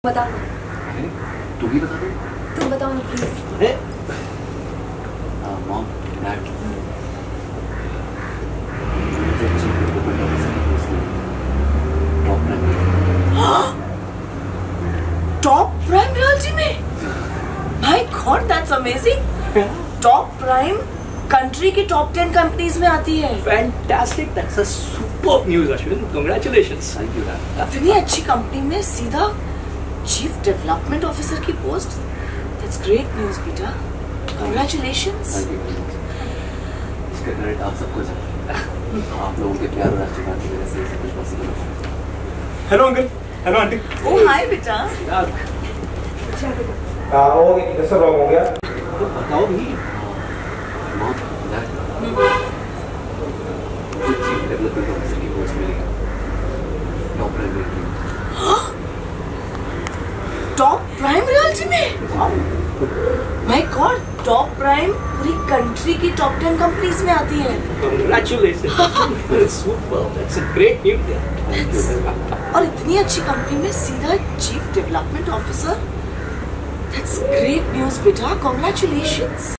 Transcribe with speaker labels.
Speaker 1: बता।
Speaker 2: तू भी बता दे।
Speaker 1: तुम बताओ ना please.
Speaker 2: Mom dad
Speaker 1: top prime realty में। My God that's amazing. Top prime country की टॉप 10 कंपनीज में आती है।
Speaker 3: Fantastic, that's a superb news, Ashwin. Congratulations.
Speaker 2: Thank you dad.
Speaker 1: इतनी अच्छी कंपनी में सीधा चीफ डेवलपमेंट ऑफिसर की पोस्ट। दैट्स ग्रेट न्यूज़ बेटा, कांग्रेचुलेशंस।
Speaker 2: Thank you. इसका क्रेडिट आप सबको है। आप लोगों के प्यार और आशीर्वाद की वजह से ये सब कुछ पॉसिबल हो।
Speaker 4: Hello uncle, hello aunty.
Speaker 1: Oh hi बेटा।
Speaker 3: यार,
Speaker 4: वो कैसा प्रॉब्लम हो गया?
Speaker 3: तो बताओ भी।
Speaker 2: Mom dad chief development officer की पोस्ट मिलेगी टॉप प्राइम में।
Speaker 1: टॉप प्राइम रियल्टी में। माय गॉड, टॉप प्राइम पूरी कंट्री की टॉप 10 कंपनीज में आती है।
Speaker 3: Congratulations. Superb. That's a great news.
Speaker 2: Thank you.
Speaker 1: और इतनी अच्छी कंपनी में सीधा chief development officer. That's great news बेटा, कांग्रेचुलेशंस।